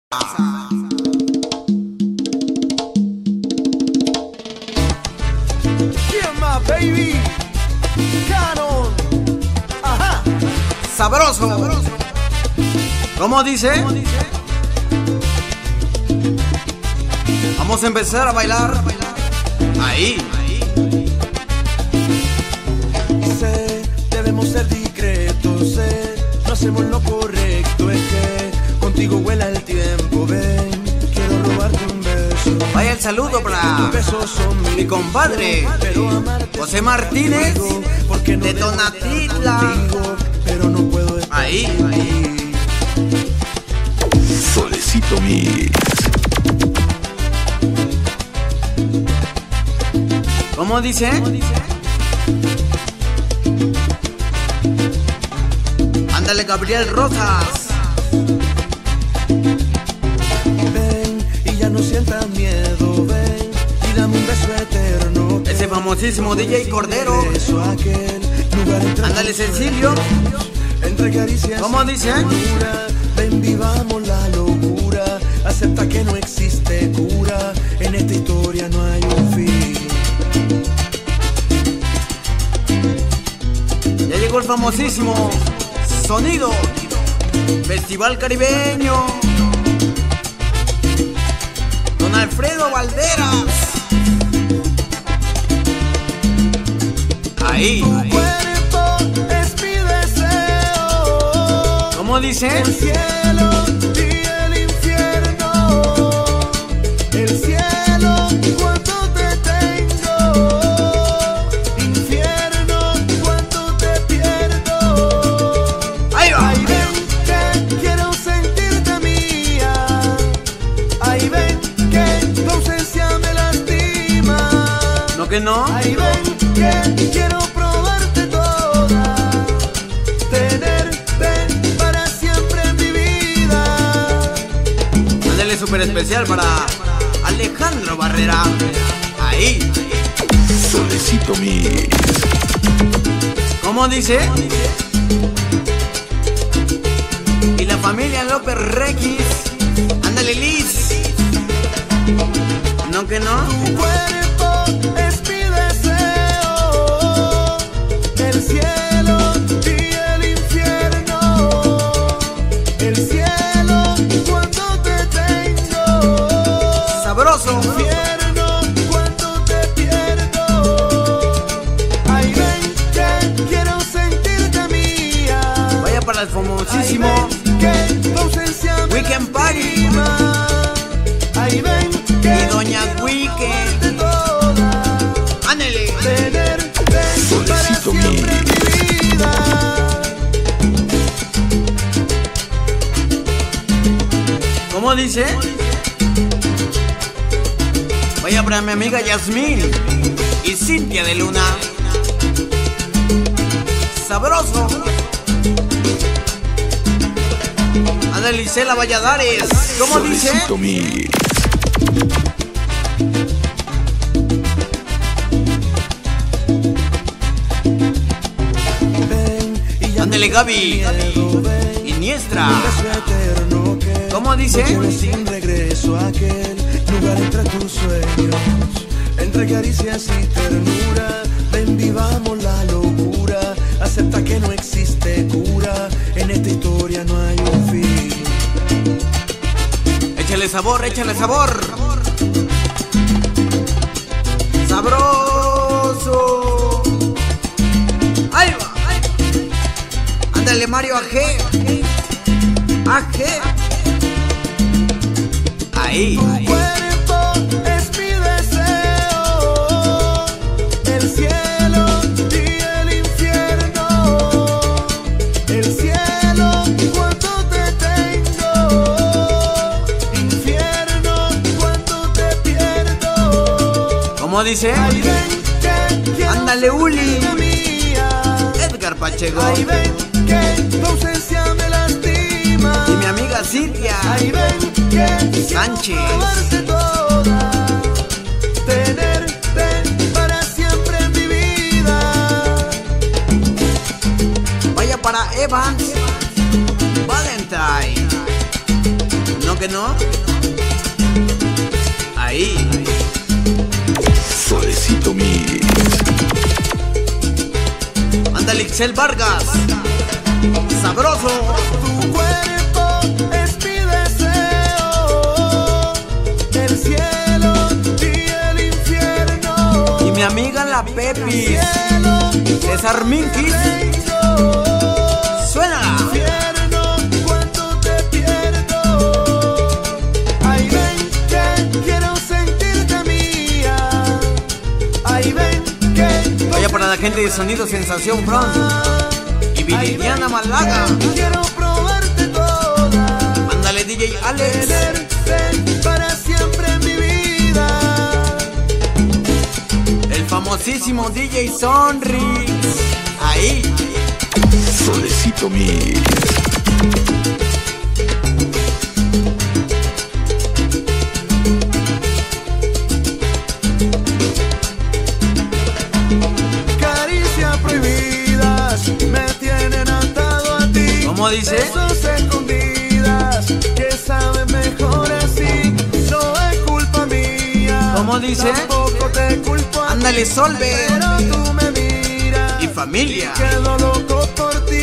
Baby, Canon, ajá, sabroso. ¿Cómo dice? Vamos a empezar a bailar. Ahí. Sé, debemos ser discretos, sé, no hacemos lo correcto, es que contigo vuela el tiempo, ven, quiero robarte un beso. Vaya el saludo para Tus besos son mi compadre José Martínez de Tonatitla. Pero no puedo estar ahí. Solecito Mix. ¿Cómo dice? Ándale, Gabriel Rosas. Ven y ya no sientas miedo, ven y dame un beso eterno. Ese famosísimo DJ Cordero. Ándale, Cecilio. Entre caricias, ¿cómo dice? Ven, vivamos la locura. Acepta que no existe cura. En esta historia no hay un fin. Ya llegó el famosísimo sonido Festival Caribeño. Don Alfredo Valderas. Ahí. Tu cuerpo es mi deseo. ¿Cómo dice? El cielo y el infierno. El cielo cuando te tengo. Infierno cuando te pierdo. Ahí va. Ahí ven que quiero sentirte mía. Ahí ven que tu ausencia me lastima. ¿No que no? Ahí ven que quiero probarte toda. Tenerte para siempre en mi vida. Ándale, súper especial para Alejandro Barrera. Ahí. Solecito Mix. ¿Cómo dice? Y la familia López Requis. Ándale, Liz. ¿No que no? Tu cuerpo es mi deseo. El cielo y el infierno. El cielo cuando te tengo. Sabroso. Infierno cuando te pierdo. Ahí ven que quiero sentirte mía. Vaya para el famosísimo Ahí ven que tu ausencia me Weekend Party. lastima. Ahí ven que Y Doña quiero Weekend. probarte toda. Ándale. Tenerte para Solecito siempre en mi vida. ¿Cómo dice? Vaya para mi amiga Yasmín y Cintia de Luna. Sabroso. Ándale, Isela Valladares. ¿Cómo dice? Solecito Mix. Ven y ya Ándale, no Gaby. miedo, ven. Iniestra. Un beso eterno que ¿Cómo dice? no quiero sin regreso a aquel lugar entre tus sueños, entre caricias y ternura. Ven, vivamos la locura. Acepta que no existe cura. En esta historia no hay un fin. Échale sabor, échale sabor. Sabroso. Ahí va. Ándale, Mario AG. AG. Ahí. Cuerpo es mi deseo. El cielo y el infierno. El cielo cuando te tengo. Infierno cuando te pierdo. ¿Cómo dice? Ahí ven que quiero Ándale, Uli. sentirte mía. Edgar Pacheco. Ahí ven que tu ausencia me lastima. Y mi amiga Cintia Ahí ven que Sánchez. quiero probarte toda. Tenerte para siempre en mi vida. Vaya para Evans Valentine. ¿No que no? Ahí. Solecito Mix. Ándale, Ixel Vargas. Sabroso. Tu cuerpo es mi deseo, el cielo y el infierno. Y mi amiga la Pepis, César Minkis. Suena. Infierno cuando te pierdo. Ay, ven que quiero sentirte mía. Ay, ven que. Vaya para la gente de Sonido Sensación France y Viridiana Malaga. Quiero probarte toda. Mándale DJ Alex. Tenerte para siempre en mi vida. El famosísimo DJ Sonrix. Ahí. Solecito Mix. Caricias prohibidas me tienen atado a ti. ¿Cómo dice? Besos escondidas que saben mejor así. No es culpa mía. ¿Cómo dice? Tampoco te culpo a ti. Ándale, Solve. Pero tú me miras Y familia. quedo loco por ti.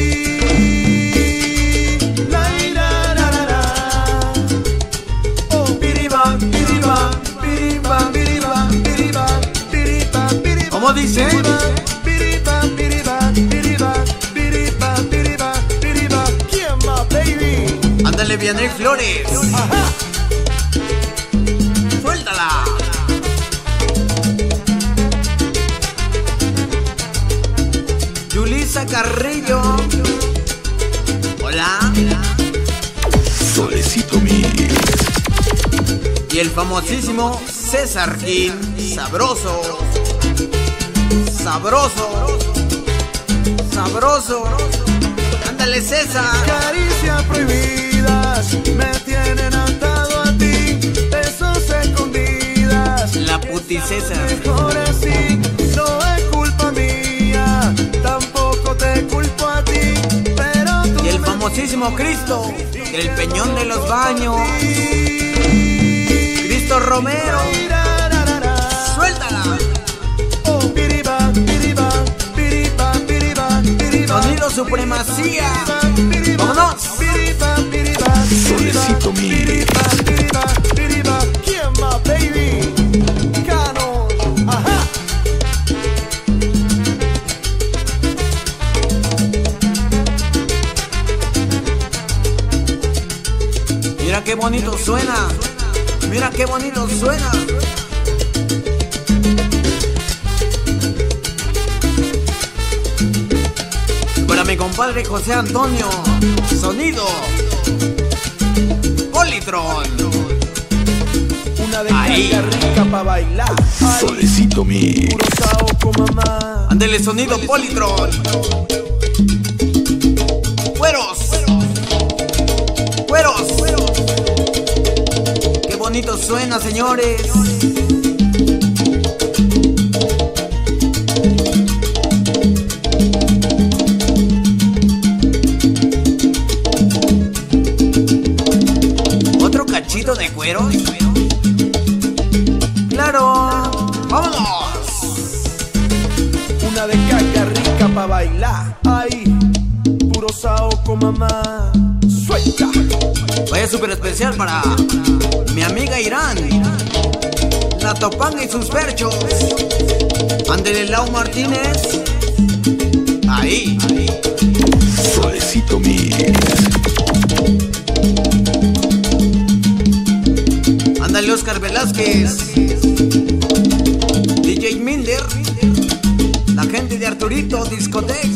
La, la, la, la, la. Oh, piriba, piriba, piriba, piriba, piriba, piriba, piriba. ¿Cómo dice? Piriba, piriba, piriba, piriba, piriba, piriba. ¿Quién más, baby? Ándale, Vianey Flores. Ajá. Suéltala. Yulisa Carrillo. Hola. Solecito Mix. Y el famosísimo César King. Sabroso. Sabroso. Sabroso. Ándale, César. Caricias prohibidas me tienen atado a ti. Besos escondidas. La puti César. Mejor así, no es culpa mía, tampoco te culpo a ti, pero tú Y el me famosísimo Cristo. Del Peñón de los Baños. Cristo Romero. Suéltala. Oh, piriba, piriba, piriba, piriba, piriba. Sonido Supremacía. Piriba, Vámonos. piriba, piriba, Solecito Mix. piriba, piriba, piriba. ¿Quién más, baby? Cano, ajá. Mira qué bonito suena. Mira qué bonito suena. Para mi compadre José Antonio. Sonido Politron. Una Ahí. descarga rica pa' bailar. Ay, Solecito Mix. puro saoco, mamá. Ándele, Sonido Politron. Cueros. Cueros. Qué bonito suena, señores. ¿Otro cachito de cueros? Claro. ¡Vámonos! Una descarga rica pa' bailar. Ay, puro saoco, mamá. Suelta. Vaya súper especial para mi amiga Irán, la Topanga y sus perchos. Ándele, Lau Martínez. Ahí. Solecito Mix. Ándale, Oscar Velázquez. DJ Minder. La gente de Arturito Discotec.